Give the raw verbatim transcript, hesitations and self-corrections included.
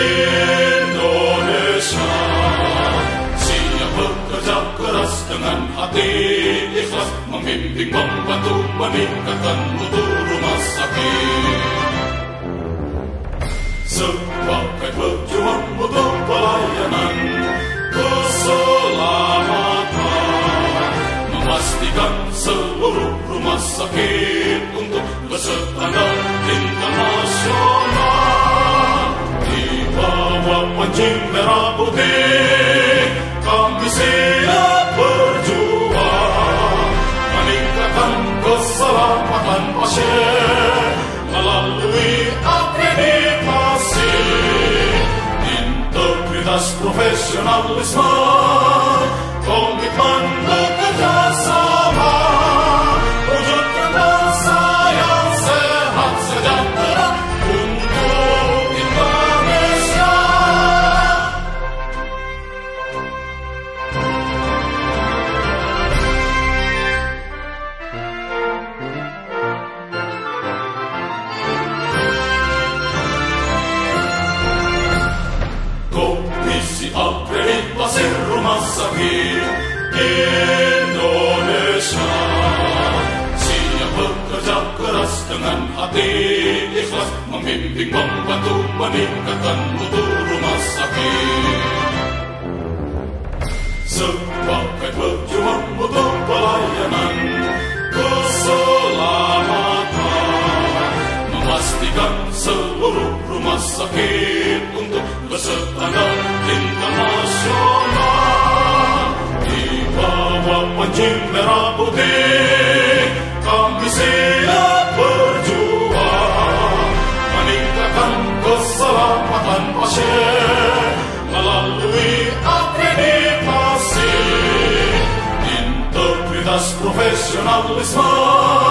Indonesia. Siap bekerja keras dengan hati ikhlas, membimbing, membantu, meningkatkan mutu rumah sakit. Sebagai pejuang untuk pelayanan keselamatan, memastikan seluruh rumah sakit untuk berstandar internasional. Di bawah pancing merah putih, kami siap berjuang, meningkatkan keselamatan pasien melalui akreditasi, integritas, profesionalisme, komitmen bekerja sama, wujudkan bangsa yang sehat sejahtera untuk Indonesia. Komisi Akreditasi Rumah Sakit Indonesia siap bekerja keras dengan hati ikhlas, membimbing, membantu, meningkatkan mutu rumah sakit. Sebagai pejuang untuk pelayanan keselamatan, memastikan seluruh rumah sakit untuk berstandar internasional. Di bawah pancing merah putih, kami siap berjuang, meningkatkan keselamatan pasien melalui akreditasi, integritas, profesionalisme,